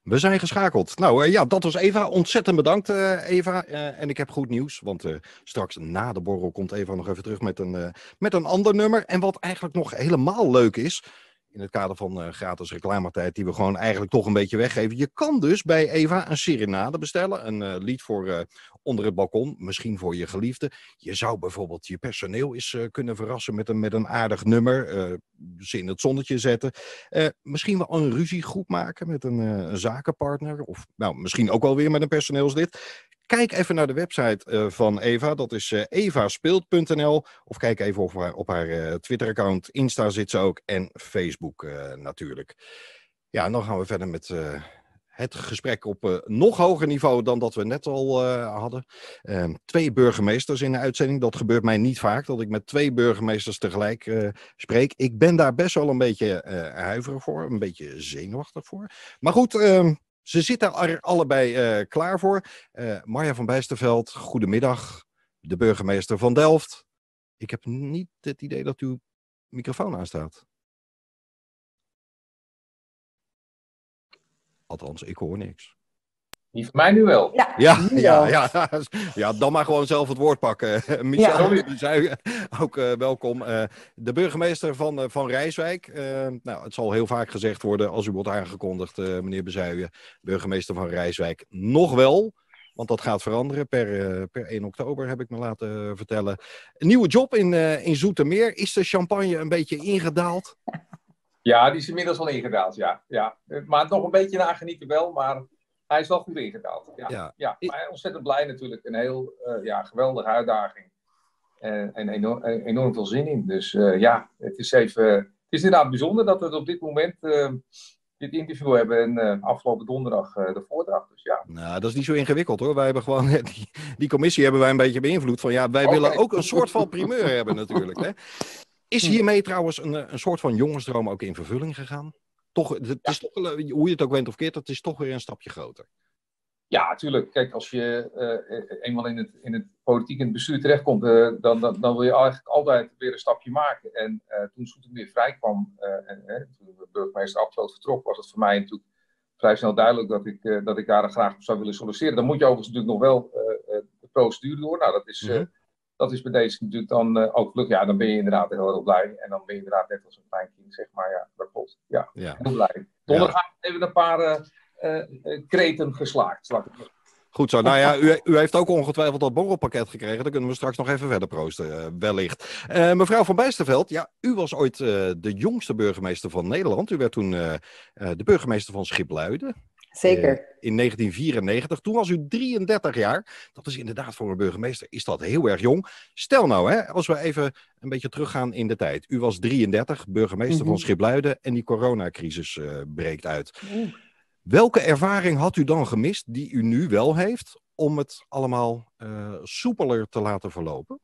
We zijn geschakeld. Nou ja, dat was Eva. Ontzettend bedankt, Eva. En ik heb goed nieuws, want straks na de borrel komt Eva nog even terug met een ander nummer. En wat eigenlijk nog helemaal leuk is, in het kader van gratis reclametijd, die we gewoon eigenlijk toch een beetje weggeven. Je kan dus bij Eva een serenade bestellen, een lied voor onder het balkon, misschien voor je geliefde. Je zou bijvoorbeeld je personeel eens kunnen verrassen met een aardig nummer, ze in het zonnetje zetten. Misschien wel een ruziegroep maken met een zakenpartner, of nou, misschien ook wel weer met een personeelslid. Kijk even naar de website van Eva, dat is evaspeelt.nl. Of kijk even op haar Twitter-account, Insta zit ze ook en Facebook natuurlijk. Ja, en dan gaan we verder met het gesprek op nog hoger niveau dan dat we net al hadden. 2 burgemeesters in de uitzending, dat gebeurt mij niet vaak, dat ik met 2 burgemeesters tegelijk spreek. Ik ben daar best wel een beetje huiverig voor, een beetje zenuwachtig voor. Maar goed, ze zitten er allebei klaar voor. Marja van Bijsterveld, goedemiddag. De burgemeester van Delft. Ik heb niet het idee dat uw microfoon aanstaat. Althans, ik hoor niks. Die van mij nu wel. Ja, dan maar gewoon zelf het woord pakken. Michel, ook welkom. De burgemeester van Rijswijk. Nou, het zal heel vaak gezegd worden als u wordt aangekondigd, meneer Bezuijen, burgemeester van Rijswijk. Nog wel, want dat gaat veranderen per 1 oktober, heb ik me laten vertellen. Een nieuwe job in Zoetermeer. Is de champagne een beetje ingedaald? Ja, die is inmiddels wel ingedaald, ja. Maar nog een beetje nagenieten wel, maar hij is wel goed ingedaald. Ja. Maar ontzettend blij natuurlijk. Een heel geweldige uitdaging. En enorm veel zin in. Dus het is inderdaad bijzonder dat we op dit moment dit interview hebben. En afgelopen donderdag de voordracht. Dus ja. Nou, dat is niet zo ingewikkeld hoor. Wij hebben gewoon, die commissie hebben wij een beetje beïnvloed. Van wij willen ook een soort van primeur hebben natuurlijk. Hè? Is hiermee trouwens een soort van jongensdroom ook in vervulling gegaan? Toch, het is toch, hoe je het ook went of keert, het is toch weer een stapje groter. Ja, natuurlijk. Kijk, als je eenmaal in het politiek en het bestuur terechtkomt, dan wil je eigenlijk altijd weer een stapje maken. En toen Zoetermeer vrij kwam, toen de burgemeester Abtveld vertrok, was het voor mij natuurlijk vrij snel duidelijk dat ik daar graag op zou willen solliciteren. Dan moet je overigens natuurlijk nog wel de procedure door. Nou, dat is bij deze natuurlijk dan ook gelukkig. Ja, dan ben je inderdaad heel erg blij. En dan ben je inderdaad net als een klein kind, zeg maar. Ja, dat klopt. Ja. Heel blij. Donderdag even een paar kreten geslaagd. Goed zo. Nou ja, u heeft ook ongetwijfeld dat borrelpakket gekregen. Dan kunnen we straks nog even verder proosten, wellicht. Mevrouw van Bijsterveld, ja, u was ooit de jongste burgemeester van Nederland. U werd toen de burgemeester van Schipluiden. Zeker. In 1994. Toen was u 33 jaar. Dat is inderdaad voor een burgemeester is dat heel erg jong. Stel nou, als we even een beetje teruggaan in de tijd. U was 33, burgemeester van Schipluiden en die coronacrisis breekt uit. Welke ervaring had u dan gemist die u nu wel heeft om het allemaal soepeler te laten verlopen?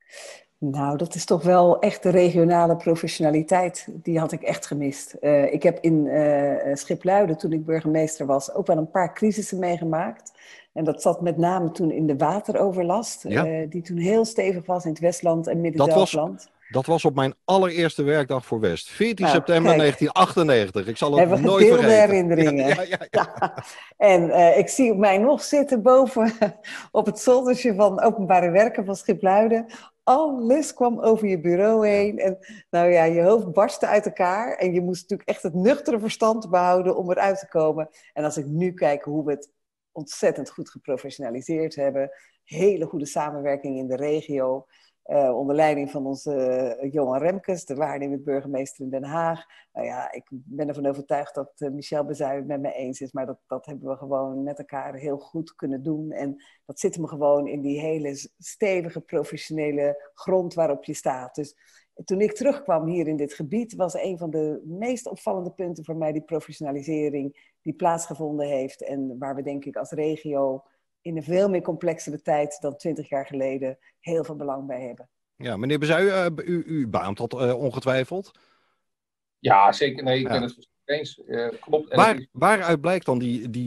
Nou, dat is toch wel echt de regionale professionaliteit. Die had ik echt gemist. Ik heb in Schipluiden, toen ik burgemeester was, ook wel een paar crisissen meegemaakt. En dat zat met name toen in de wateroverlast. Die toen heel stevig was in het Westland en Midden-Delfland. Dat was op mijn allereerste werkdag voor West. 14 september 1998. Ik zal het nooit vergeten. Herinneringen. Ja. En ik zie mij nog zitten boven op het zoldertje van openbare werken van Schipluiden. Alles kwam over je bureau heen. En nou ja, je hoofd barstte uit elkaar. En je moest natuurlijk echt het nuchtere verstand behouden om eruit te komen. En als ik nu kijk hoe we het ontzettend goed geprofessionaliseerd hebben. Hele goede samenwerking in de regio. Onder leiding van onze Johan Remkes, de waarnemend burgemeester in Den Haag. Nou ja, ik ben ervan overtuigd dat Michel Bezuijen het met me eens is. Maar dat hebben we gewoon met elkaar heel goed kunnen doen. En dat zit me gewoon in die hele stevige professionele grond waarop je staat. Dus toen ik terugkwam hier in dit gebied, was een van de meest opvallende punten voor mij die professionalisering die plaatsgevonden heeft. En waar we denk ik als regio in een veel meer complexere tijd dan 20 jaar geleden heel veel belang bij hebben. Ja, meneer Bezuijen, u beaamt dat ongetwijfeld? Ja, zeker. Nee, ik ben het eens. Klopt. Waaruit blijkt dan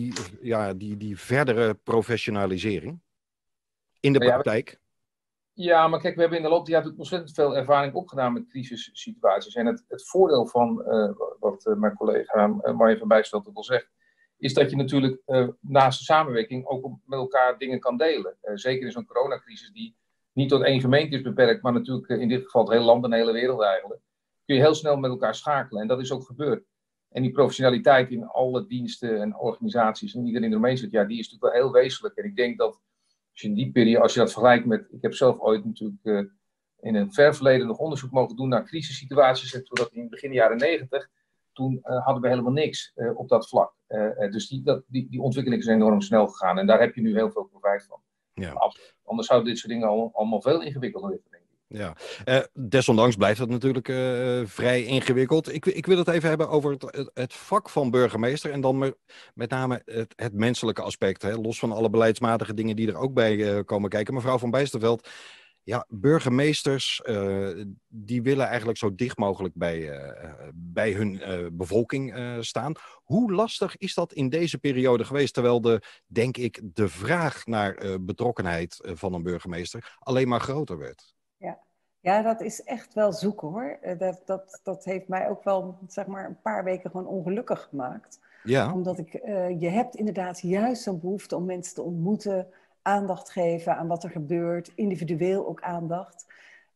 die verdere professionalisering in de praktijk? Ja, maar kijk, we hebben in de loop der jaren ontzettend veel ervaring opgedaan met crisissituaties. En het voordeel van wat mijn collega Marja van Bijsterveld ook al zegt, is dat je natuurlijk naast de samenwerking ook met elkaar dingen kan delen. Zeker in zo'n coronacrisis die niet tot één gemeente is beperkt, maar natuurlijk in dit geval het hele land en de hele wereld eigenlijk, kun je heel snel met elkaar schakelen. En dat is ook gebeurd. En die professionaliteit in alle diensten en organisaties en iedereen eromheen zit, ja, die is natuurlijk wel heel wezenlijk. En ik denk dat als je in die periode, als je dat vergelijkt met, ik heb zelf ooit natuurlijk in een ver verleden nog onderzoek mogen doen naar crisissituaties, en toen dat in begin jaren 90, toen hadden we helemaal niks op dat vlak. Dus die ontwikkeling is enorm snel gegaan en daar heb je nu heel veel profijt van. Ja. Anders zouden dit soort dingen allemaal veel ingewikkelder liggen, denk ik. Ja, desondanks blijft het natuurlijk vrij ingewikkeld. Ik wil het even hebben over het vak van burgemeester en dan met name het menselijke aspect. Hè? Los van alle beleidsmatige dingen die er ook bij komen kijken. Mevrouw Van Bijsterveldt, ja, burgemeesters die willen eigenlijk zo dicht mogelijk bij hun bevolking staan. Hoe lastig is dat in deze periode geweest? Terwijl denk ik, de vraag naar betrokkenheid van een burgemeester alleen maar groter werd. Ja, dat is echt wel zoeken hoor. Dat heeft mij ook wel, zeg maar, een paar weken gewoon ongelukkig gemaakt. Ja. Omdat je hebt inderdaad juist zo'n behoefte om mensen te ontmoeten, aandacht geven aan wat er gebeurt, individueel ook aandacht.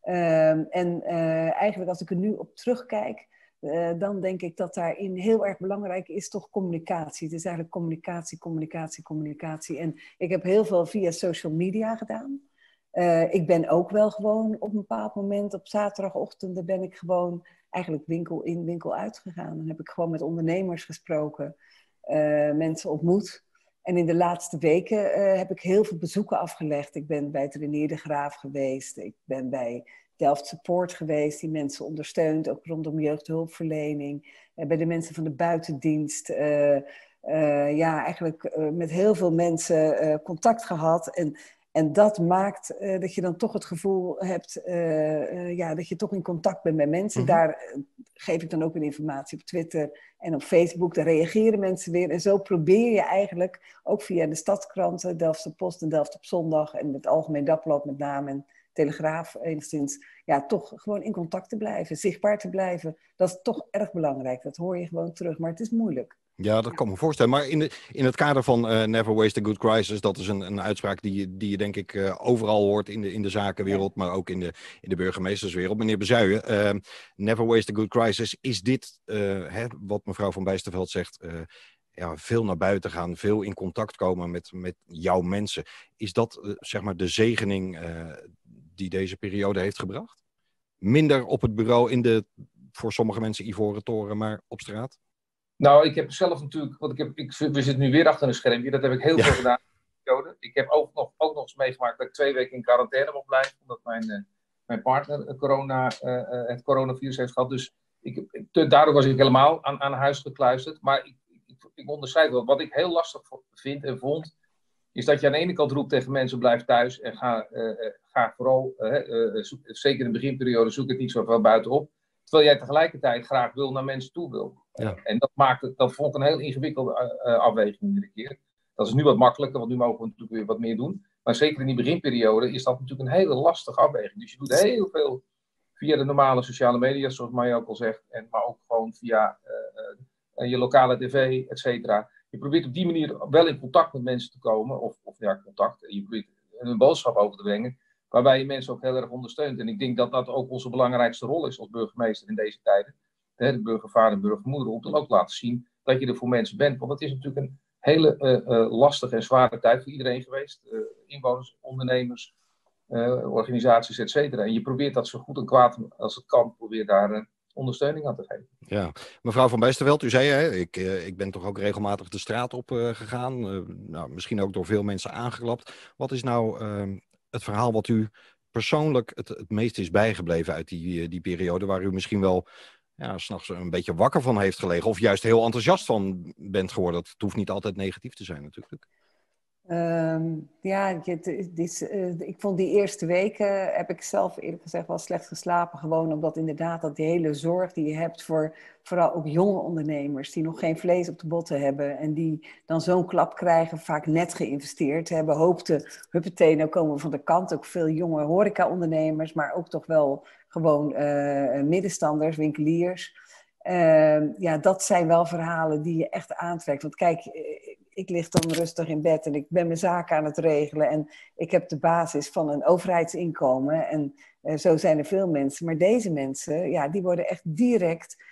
Eigenlijk als ik er nu op terugkijk, dan denk ik dat daarin heel erg belangrijk is toch communicatie. Het is eigenlijk communicatie. En ik heb heel veel via social media gedaan. Ik ben ook wel gewoon op een bepaald moment op zaterdagochtenden ben ik gewoon eigenlijk winkel in, winkel uit gegaan. Dan heb ik gewoon met ondernemers gesproken, mensen ontmoet. En in de laatste weken heb ik heel veel bezoeken afgelegd. Ik ben bij het Renier de Graaf geweest. Ik ben bij Delft Support geweest, die mensen ondersteunt, ook rondom jeugdhulpverlening. Bij de mensen van de buitendienst. Eigenlijk met heel veel mensen contact gehad. En dat maakt dat je dan toch het gevoel hebt dat je toch in contact bent met mensen. Mm-hmm. Daar geef ik dan ook weer informatie op Twitter en op Facebook. Daar reageren mensen weer. En zo probeer je eigenlijk, ook via de stadskranten, Delftse Post en Delft op zondag en het Algemeen Dagblad met name en Telegraaf enigszins, ja, toch gewoon in contact te blijven, zichtbaar te blijven. Dat is toch erg belangrijk. Dat hoor je gewoon terug, maar het is moeilijk. Ja, dat kan me voorstellen. Maar in het kader van Never Waste a Good Crisis, dat is een uitspraak die je denk ik overal hoort in de zakenwereld, maar ook in de burgemeesterswereld. Meneer Bezuijen, Never Waste a Good Crisis, is dit, wat mevrouw Van Bijsterveldt zegt, veel naar buiten gaan, veel in contact komen met jouw mensen. Is dat zeg maar de zegening die deze periode heeft gebracht? Minder op het bureau voor sommige mensen ivoren toren, maar op straat? Nou, ik heb zelf natuurlijk, want we zitten nu weer achter een schermpje, dat heb ik heel veel gedaan in de periode. Ik heb ook nog eens meegemaakt dat ik 2 weken in quarantaine mocht blijven, omdat mijn partner het coronavirus heeft gehad. Dus daardoor was ik helemaal aan huis gekluisterd. Maar ik onderscheid wel. Wat ik heel lastig vind en vond, is dat je aan de ene kant roept tegen mensen, blijf thuis en ga vooral, zeker in de beginperiode, zoek het niet zoveel buitenop. Terwijl jij tegelijkertijd graag naar mensen toe wil. Ja. En dat vond ik een heel ingewikkelde afweging iedere keer. Dat is nu wat makkelijker, want nu mogen we natuurlijk weer wat meer doen. Maar zeker in die beginperiode is dat natuurlijk een hele lastige afweging. Dus je doet heel veel via de normale sociale media, zoals Maya ook al zegt. Maar ook gewoon via je lokale tv, et cetera. Je probeert op die manier wel in contact met mensen te komen. Of contact. Je probeert een boodschap over te brengen. Waarbij je mensen ook heel erg ondersteunt. En ik denk dat dat ook onze belangrijkste rol is als burgemeester in deze tijden. De burgervader en burgermoeder. Om dan ook te laten zien dat je er voor mensen bent. Want het is natuurlijk een hele lastige en zware tijd voor iedereen geweest. Inwoners, ondernemers, organisaties, et cetera. En je probeert dat zo goed en kwaad als het kan. Probeer daar ondersteuning aan te geven. Ja, mevrouw Van Bijsterveldt, u zei, ik ben toch ook regelmatig de straat op gegaan. Misschien ook door veel mensen aangeklapt. Wat is nou het verhaal wat u persoonlijk het meest is bijgebleven uit die periode, waar u misschien wel 's nachts een beetje wakker van heeft gelegen, of juist heel enthousiast van bent geworden? Het hoeft niet altijd negatief te zijn natuurlijk. Ik vond die eerste weken, heb ik zelf eerlijk gezegd wel slecht geslapen. Gewoon omdat inderdaad dat die hele zorg die je hebt voor vooral ook jonge ondernemers die nog geen vlees op de botten hebben en die dan zo'n klap krijgen, vaak net geïnvesteerd hebben, hoopten, huppatee, nou komen we van de kant. Ook veel jonge horeca-ondernemers, maar ook toch wel gewoon middenstanders, winkeliers. Dat zijn wel verhalen die je echt aantrekt. Want kijk, ik lig dan rustig in bed en ik ben mijn zaken aan het regelen. En ik heb de basis van een overheidsinkomen. En zo zijn er veel mensen. Maar deze mensen, ja, die worden echt direct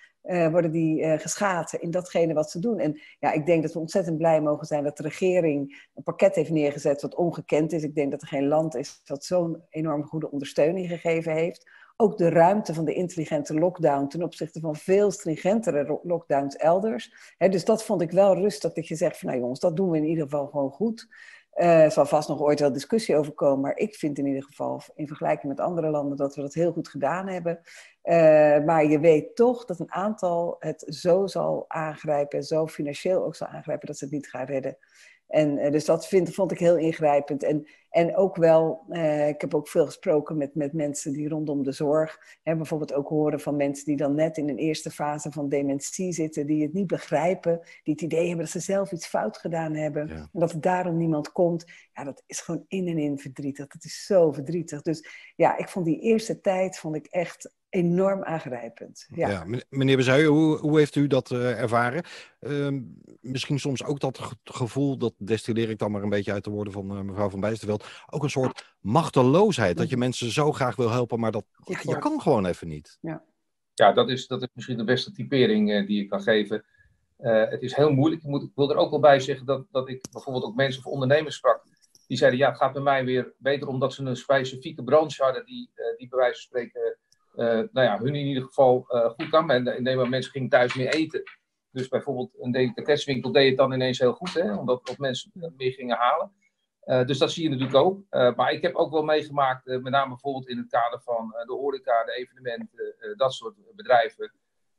geschaad in datgene wat ze doen. En ja, ik denk dat we ontzettend blij mogen zijn dat de regering een pakket heeft neergezet wat ongekend is. Ik denk dat er geen land is dat zo'n enorm goede ondersteuning gegeven heeft. Ook de ruimte van de intelligente lockdown ten opzichte van veel stringentere lockdowns elders. Dus dat vond ik wel rustig, dat je zegt van nou jongens, dat doen we in ieder geval gewoon goed. Er zal vast nog ooit wel discussie over komen, maar ik vind in ieder geval in vergelijking met andere landen dat we dat heel goed gedaan hebben. Maar je weet toch dat een aantal het zo zal aangrijpen en zo financieel ook zal aangrijpen dat ze het niet gaan redden. En dus dat vond ik heel ingrijpend. En ook wel, ik heb ook veel gesproken met mensen die rondom de zorg, bijvoorbeeld ook horen van mensen die dan net in een eerste fase van dementie zitten, die het niet begrijpen, die het idee hebben dat ze zelf iets fout gedaan hebben, Ja. en dat er daarom niemand komt. Ja, dat is gewoon in en in verdrietig. Dat is zo verdrietig. Dus ja, ik vond die eerste tijd echt enorm aangrijpend. Ja. Ja, meneer Bezuijen, hoe heeft u dat ervaren? Misschien soms ook dat gevoel, dat destilleer ik dan maar een beetje uit de woorden van mevrouw Van Bijsterveld, ook een soort machteloosheid, dat je mensen zo graag wil helpen, maar dat je kan gewoon even niet. Ja, dat is misschien de beste typering die ik kan geven. Het is heel moeilijk. Ik wil er ook wel bij zeggen dat ik bijvoorbeeld ook mensen of ondernemers sprak, die zeiden, ja, het gaat bij mij weer beter omdat ze een specifieke branche hadden die bij wijze van spreken hun in ieder geval goed kan. En mensen gingen thuis meer eten. Dus bijvoorbeeld een delicatessenwinkel deed het dan ineens heel goed, omdat mensen meer gingen halen. Dus dat zie je natuurlijk ook. Maar ik heb ook wel meegemaakt, met name bijvoorbeeld in het kader van de horeca, de evenementen, dat soort bedrijven.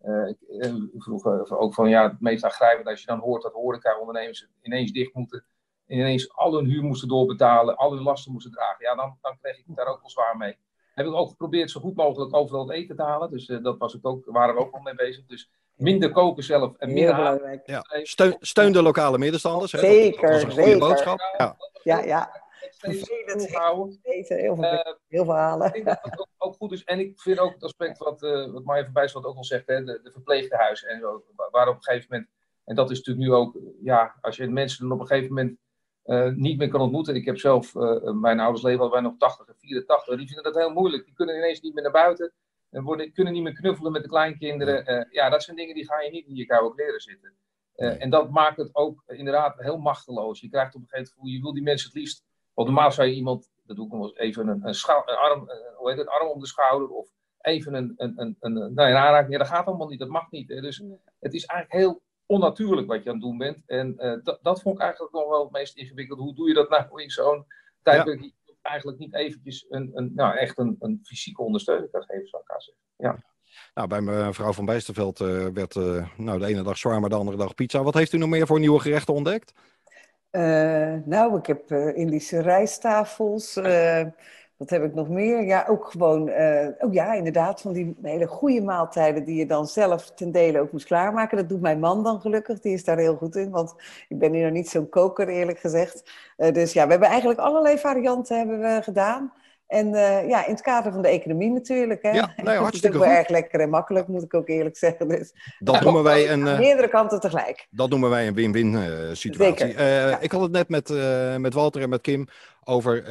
Ik vroeg ook van, ja, het meest aangrijpend als je dan hoort dat horeca-ondernemers ineens dicht moeten. En ineens al hun huur moesten doorbetalen, al hun lasten moesten dragen. Ja, dan kreeg ik het daar ook wel zwaar mee. Heb ik ook geprobeerd zo goed mogelijk overal het eten te halen. Dus dat waren we ook al mee bezig. Dus minder koken zelf en minder belangrijk. Ja. Steun de lokale middenstanders. Zeker, dat is een goede boodschap. Ja. Vervelend heel veel halen. Ik denk dat dat ook goed is. En ik vind ook het aspect wat Marja van Bijsterveld ook al zegt, de verpleegtehuizen en zo, waar op een gegeven moment, en dat is natuurlijk nu ook, ja, als je mensen dan op een gegeven moment niet meer kan ontmoeten. Ik heb zelf, mijn ouders leven al bij nog 80 en 84, die vinden dat heel moeilijk. Die kunnen ineens niet meer naar buiten en kunnen niet meer knuffelen met de kleinkinderen. Ja, dat zijn dingen die ga je niet in je koude kleren zitten. En dat maakt het ook inderdaad heel machteloos. Je krijgt op een gegeven moment, je wil die mensen het liefst, want normaal zou je iemand, dat doe ik nog eens even een arm om de schouder of even een aanraking. Ja, dat gaat allemaal niet, dat mag niet. Hè. Dus het is eigenlijk heel onnatuurlijk wat je aan het doen bent. En dat vond ik eigenlijk nog wel het meest ingewikkeld. Hoe doe je dat nou in zo'n tijdperk die eigenlijk niet eventjes echt een fysieke ondersteuning kan geven, zou ik zeggen. Ja. Nou, bij mevrouw Van Bijsterveld werd de ene dag zwaar, maar de andere dag pizza. Wat heeft u nog meer voor nieuwe gerechten ontdekt? Ik heb Indische rijsttafels. Wat heb ik nog meer? Ja, ook gewoon, inderdaad, van die hele goede maaltijden die je dan zelf ten dele ook moest klaarmaken. Dat doet mijn man dan gelukkig, die is daar heel goed in, want ik ben hier nog niet zo'n koker, eerlijk gezegd. Dus ja, we hebben eigenlijk allerlei varianten hebben we gedaan. En in het kader van de economie natuurlijk. Hè. Ja, hartstikke het is ook goed. wel erg lekker en makkelijk, moet ik ook eerlijk zeggen. Dus, Dat noemen wij aan meerdere kanten tegelijk. Dat noemen wij een win-win situatie. Zeker, Ik had het net met Walter en met Kim over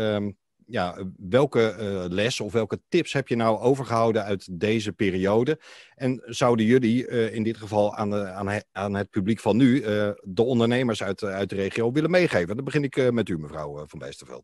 welke les of welke tips heb je nou overgehouden uit deze periode? En zouden jullie in dit geval aan het publiek van nu de ondernemers uit de regio willen meegeven? Dan begin ik met u, mevrouw Van Bijsterveld.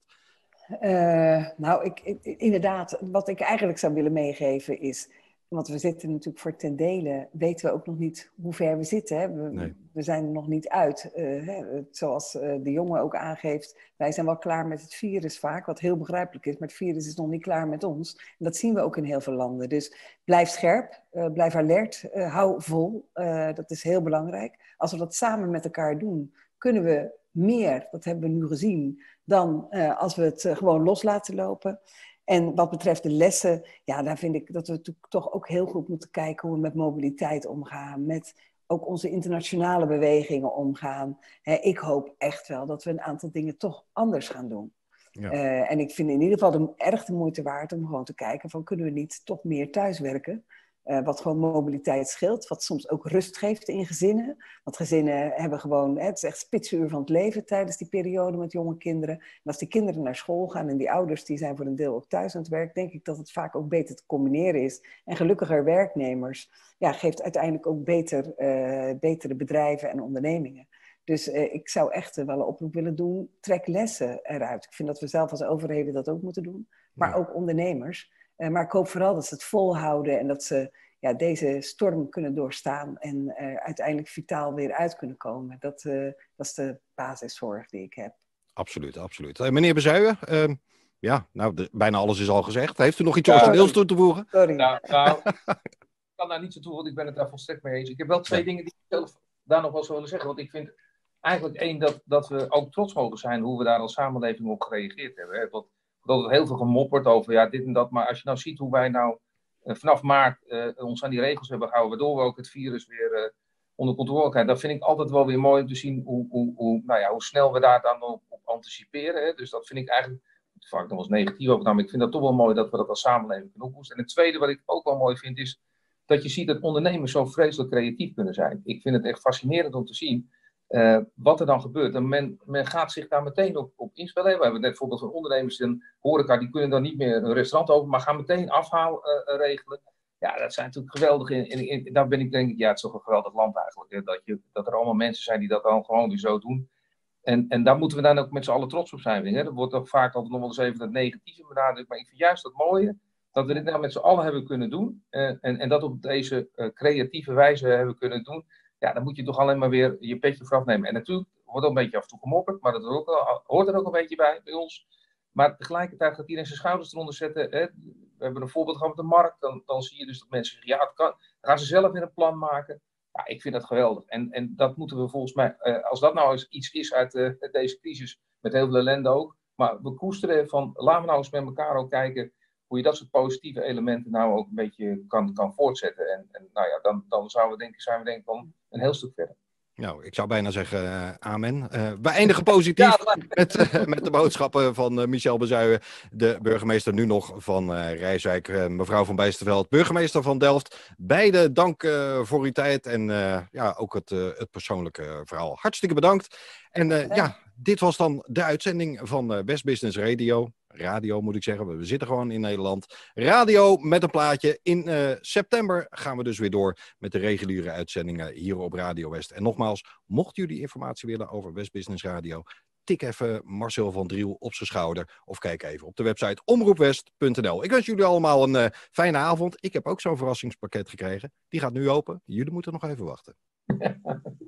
Inderdaad, wat ik eigenlijk zou willen meegeven is, want we zitten natuurlijk voor ten dele, weten we ook nog niet hoe ver we zitten. Hè? We zijn er nog niet uit. Zoals de jongen ook aangeeft, wij zijn wel klaar met het virus vaak, wat heel begrijpelijk is, maar het virus is nog niet klaar met ons. En dat zien we ook in heel veel landen. Dus blijf scherp, blijf alert, hou vol. Dat is heel belangrijk. Als we dat samen met elkaar doen, kunnen we meer, dat hebben we nu gezien, dan als we het gewoon los laten lopen. En wat betreft de lessen, ja, daar vind ik dat we toch ook heel goed moeten kijken hoe we met mobiliteit omgaan, met ook onze internationale bewegingen omgaan. Ik hoop echt wel dat we een aantal dingen toch anders gaan doen. Ja. En ik vind in ieder geval erg de moeite waard om gewoon te kijken van, kunnen we niet toch meer thuiswerken? Wat gewoon mobiliteit scheelt. Wat soms ook rust geeft in gezinnen. Want gezinnen hebben gewoon... het is echt spitsuur van het leven tijdens die periode met jonge kinderen. En als die kinderen naar school gaan en die ouders die zijn voor een deel ook thuis aan het werk, denk ik dat het vaak ook beter te combineren is. En gelukkiger werknemers geeft uiteindelijk ook betere bedrijven en ondernemingen. Dus ik zou echt wel een oproep willen doen. Trek lessen eruit. Ik vind dat we zelf als overheden dat ook moeten doen. Maar ook ondernemers. Maar ik hoop vooral dat ze het volhouden en dat ze deze storm kunnen doorstaan en uiteindelijk vitaal weer uit kunnen komen. Dat is de basiszorg die ik heb. Absoluut, absoluut. Meneer Bezuijen, bijna alles is al gezegd. Heeft u nog iets origineels toe te voegen? Sorry. Nou, ik kan daar niets aan toe, want ik ben het daar volstrekt mee eens. Ik heb wel twee dingen die ik zelf daar nog wel zou willen zeggen. Want ik vind eigenlijk één dat we ook trots mogen zijn hoe we daar als samenleving op gereageerd hebben. Hè. Dat er heel veel gemopperd over dit en dat. Maar als je nou ziet hoe wij nou vanaf maart ons aan die regels hebben gehouden, waardoor we ook het virus weer onder controle krijgen. Dat vind ik altijd wel weer mooi om te zien hoe snel we daar dan op anticiperen. Hè. Dus dat vind ik eigenlijk vaak nog wel eens negatief over. Maar ik vind dat toch wel mooi dat we dat als samenleving kunnen oplossen. En het tweede wat ik ook wel mooi vind is dat je ziet dat ondernemers zo vreselijk creatief kunnen zijn. Ik vind het echt fascinerend om te zien wat er dan gebeurt. En men gaat zich daar meteen op inspelen. We hebben net bijvoorbeeld van ondernemers in horeca, die kunnen dan niet meer een restaurant open, maar gaan meteen afhaal regelen. Ja, dat zijn natuurlijk geweldig. Daar ben ik denk ik, het is toch een geweldig land eigenlijk. Hè? Dat er allemaal mensen zijn die dat dan gewoon weer zo doen. En daar moeten we dan ook met z'n allen trots op zijn. Hè? Dat wordt ook vaak altijd nog wel eens even het negatieve benadrukt. Maar ik vind juist dat mooie dat we dit nou met z'n allen hebben kunnen doen. En dat op deze creatieve wijze hebben kunnen doen. Ja, dan moet je toch alleen maar weer je petje vooraf nemen. En natuurlijk wordt er een beetje af en toe gemopperd, maar dat hoort er ook een beetje bij ons. Maar tegelijkertijd gaat iedereen zijn schouders eronder zetten. Hè. We hebben een voorbeeld gehad met de markt. Dan zie je dus dat mensen zeggen, het kan. Dan gaan ze zelf weer een plan maken. Ja, ik vind dat geweldig. En dat moeten we volgens mij, als dat nou eens iets is uit deze crisis, met heel veel ellende ook. Maar we koesteren van, laten we nou eens met elkaar ook kijken hoe je dat soort positieve elementen nou ook een beetje kan voortzetten. En dan zijn we denk ik dan een heel stuk verder. Nou, ik zou bijna zeggen amen. We eindigen positief met de boodschappen van Michel Bezuijen, de burgemeester nu nog van Rijswijk. Mevrouw van Bijsterveld, burgemeester van Delft. Beide dank voor uw tijd en ook het persoonlijke verhaal. Hartstikke bedankt. En dit was dan de uitzending van West Business Radio. Radio moet ik zeggen, we zitten gewoon in Nederland. Radio met een plaatje. In september gaan we dus weer door met de reguliere uitzendingen hier op Radio West. En nogmaals, mocht jullie informatie willen over West Business Radio, tik even Marcel van Driel op zijn schouder of kijk even op de website omroepwest.nl. Ik wens jullie allemaal een fijne avond. Ik heb ook zo'n verrassingspakket gekregen. Die gaat nu open. Jullie moeten nog even wachten.